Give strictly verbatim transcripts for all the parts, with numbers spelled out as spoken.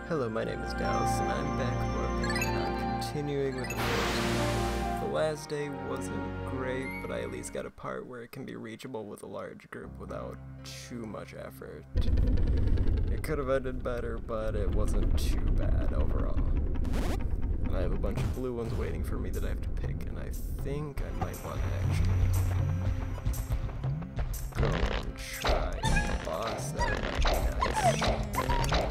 Hello, my name is Dallas, and I'm back with uh, continuing with the first. The last day wasn't great, but I at least got a part where it can be reachable with a large group without too much effort. It could have ended better, but it wasn't too bad overall. And I have a bunch of blue ones waiting for me that I have to pick, and I think I might want to actually go and try the boss. That would be nice.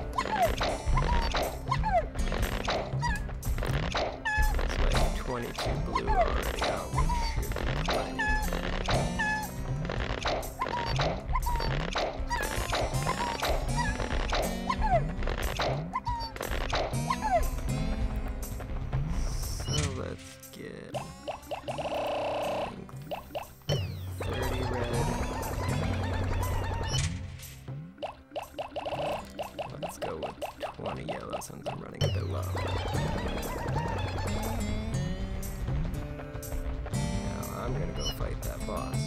twenty-two blue already out, which should be plenty. So let's get, I think, thirty red. Let's go with twenty yellow since I'm running a bit low. I'm gonna go fight that boss.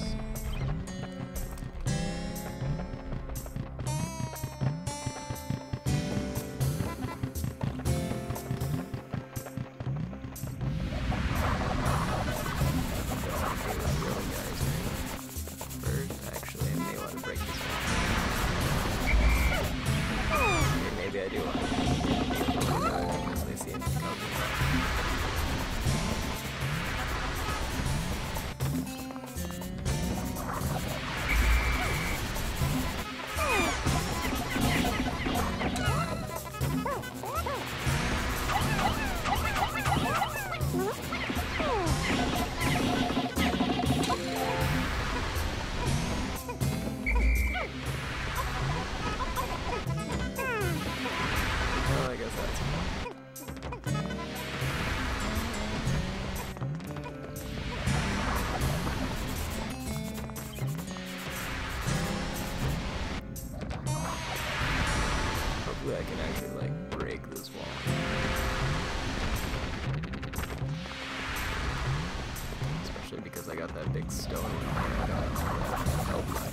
First, actually, I may want to break this one. Okay, maybe I do want to because they seem to come with I can actually like break this wall. Especially because I got that big stone in my hand. I don't help much.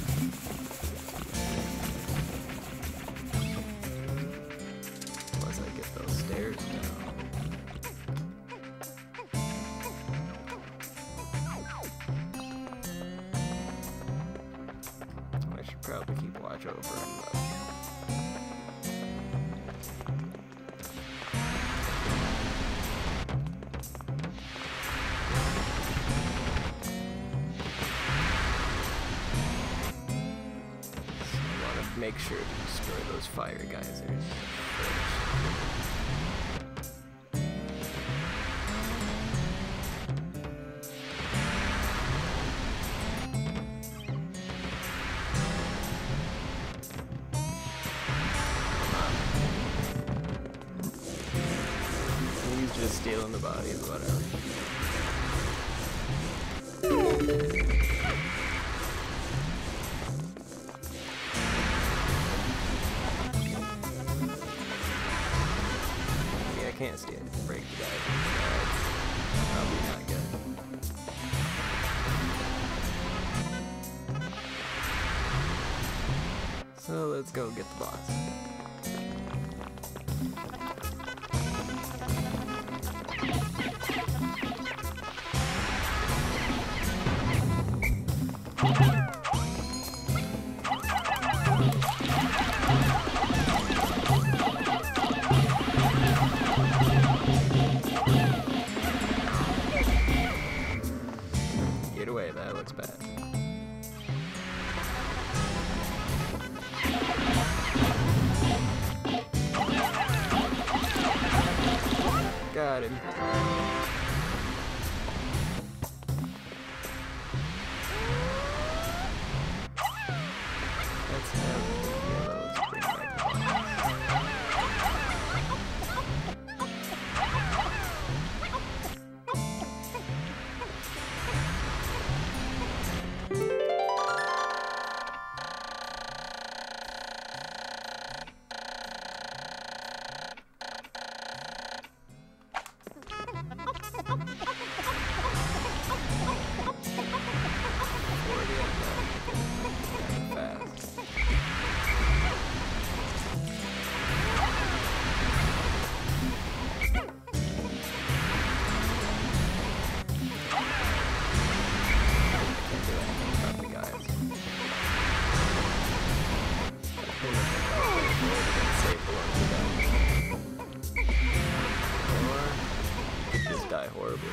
Unless I get those stairs down. I should probably keep watch over him though. Make sure to destroy those fire geysers first. He's just stealing the bodies, whatever. I can't stand it. Break the guy. That's probably not good. So let's go get the boss. Get away, that looks bad. Got him. Let's have the yellows bring back the pretty much have to save the ones who don't. Or you could just die horribly.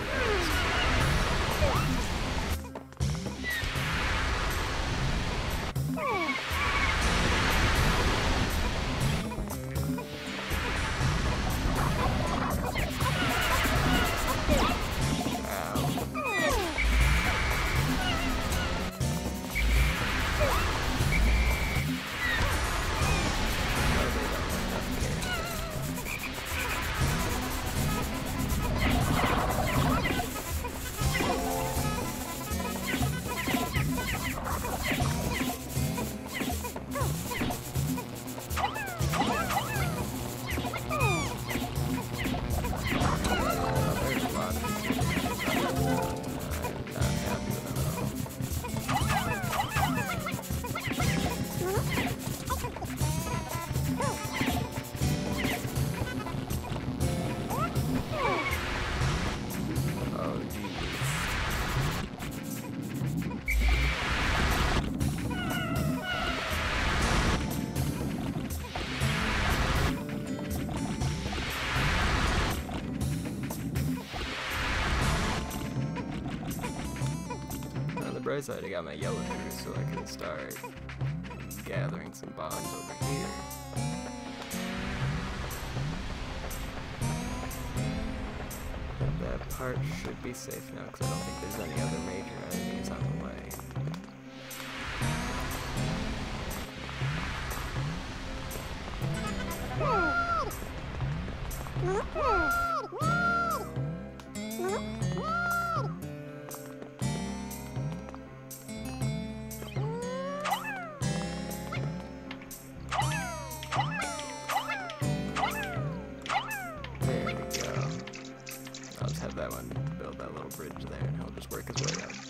Bright side, I got my yellow here, so I can start gathering some bonds over here. That part should be safe now, because I don't think there's any other major enemies on the way. That one, build that little bridge there, and he'll just work his way up.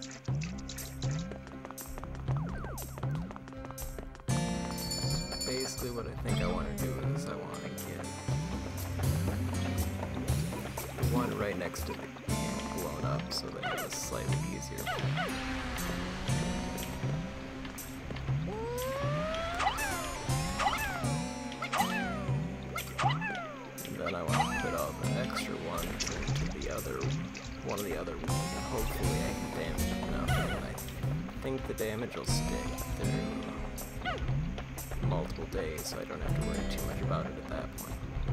So basically what I think I want to do is I want to get the one right next to the camp blown up so that it's slightly easier. And then I want to put all the extra ones into the other, one of the other ones, and hopefully I can damage enough. And I think the damage will stick through multiple days, so I don't have to worry too much about it at that point.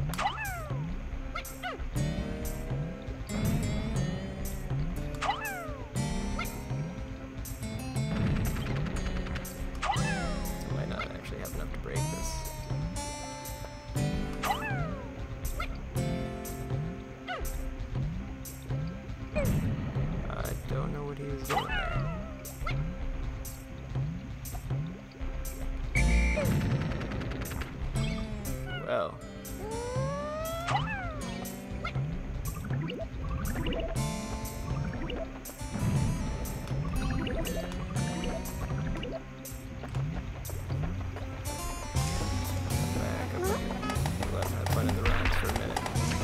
I might not actually have enough to break this. I don't know what he was doing there. Well. Back up here. Let's have fun in the rounds for a minute.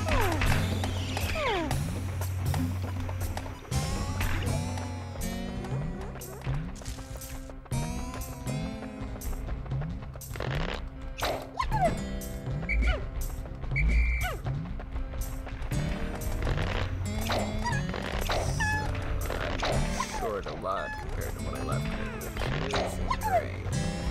A lot compared to what I left with, which isn't great.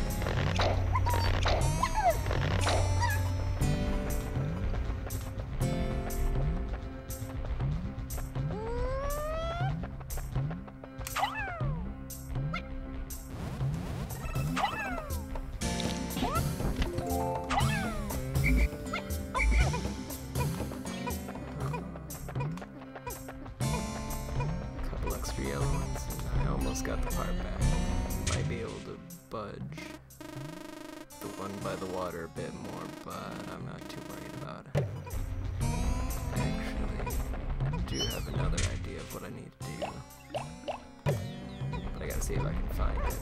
Couple extra yellow ones. I almost got the part back. Might be able to budge the one by the water a bit more, but I'm not too worried about it. Actually, I do have another idea of what I need to do. But I gotta see if I can find it.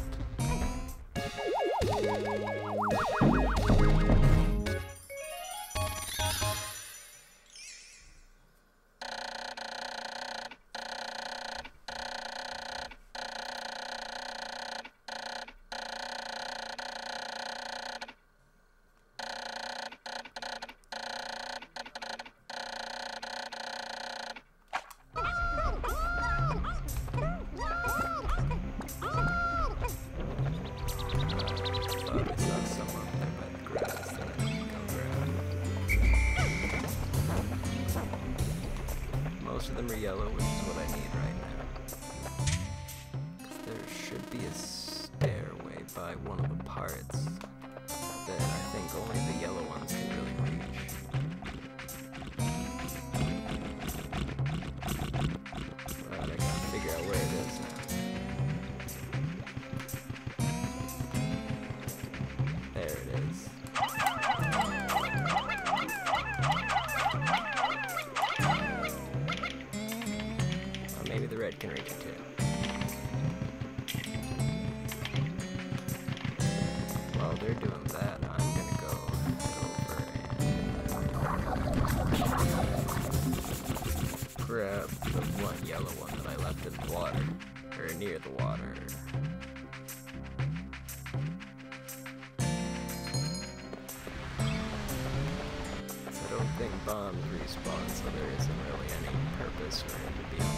yellow, which is what I need right now. 'Cause there should be a stairway by one of the parts that I think only the yellow ones can really reach. But I gotta figure out where it is now. There it is. Well, maybe the red can reach it too. While they're doing that, I'm gonna go head over and grab the one yellow one that I left in the water, or near the water. I don't think bombs respawn, so there isn't really any purpose for him to be on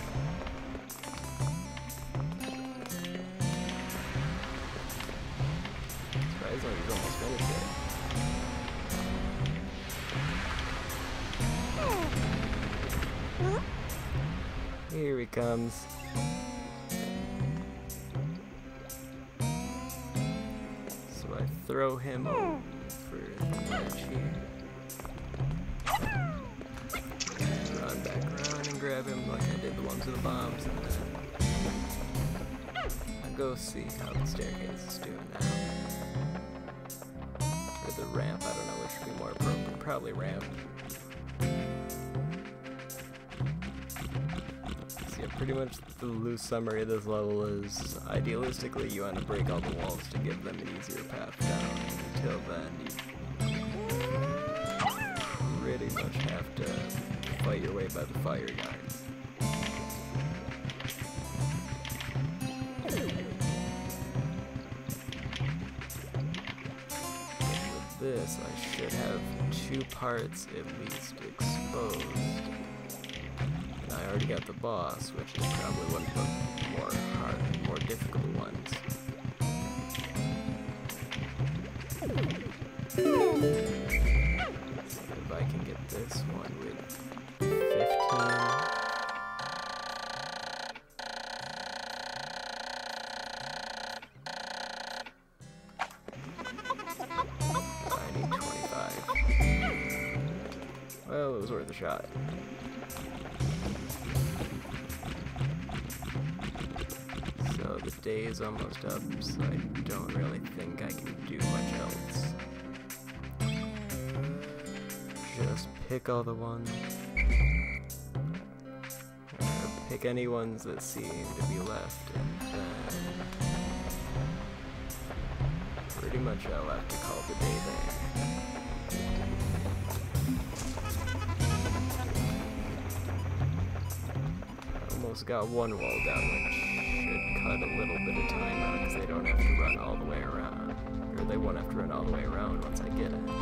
there. Surprisingly, he's almost finished it. Here he comes. So I throw him over the ledge here. Run back around and grab him like I did the ones with the bombs, and then I go see how the staircase is doing now. Or the ramp, I don't know which would be more appropriate. Probably ramp. So yeah, pretty much the loose summary of this level is, idealistically you want to break all the walls to give them an easier path down. Until then, you pretty much have to fight your way by the fire guys. With this, I should have two parts at least exposed. And I already got the boss, which is probably one of the more hard, more difficult ones. If I can get this one with fifteen. I need twenty-five. Well, it was worth a shot. So the day is almost up, so I don't really think I can do much else. Just pick all the ones, or pick any ones that seem to be left, and then pretty much I'll have to call the day there. I almost got one wall down, which should cut a little bit of time out, because they don't have to run all the way around, or they won't have to run all the way around once I get it.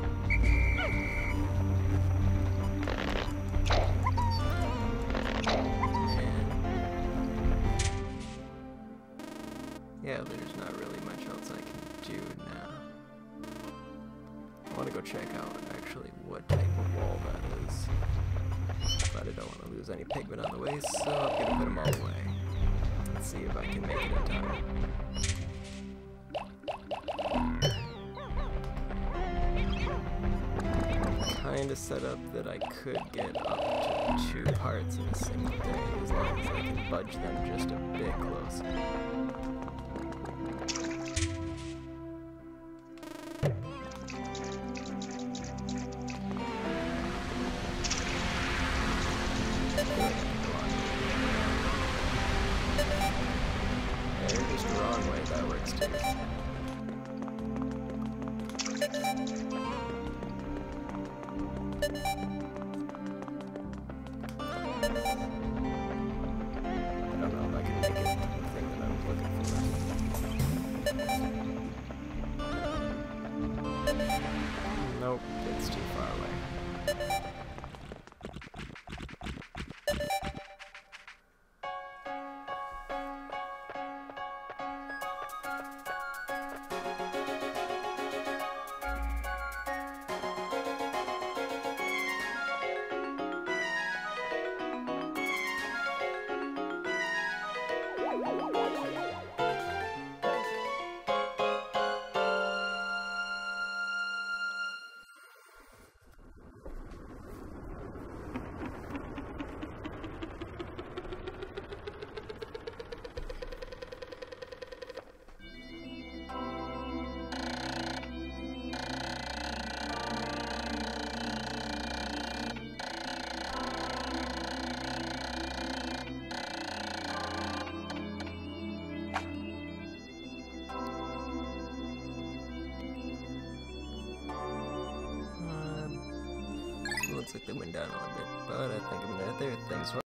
Yeah, there's not really much else I can do now. I want to go check out actually what type of wall that is. But I don't want to lose any Pikmin on the way, so I'm going to put them all away. Let's see if I can make it in time. Kind of set up that I could get up to two parts in a single day, as long as I can budge them just a bit closer. Nope, it's too far away. looks like they went down a little bit, but I think I'm gonna end it there. Thanks for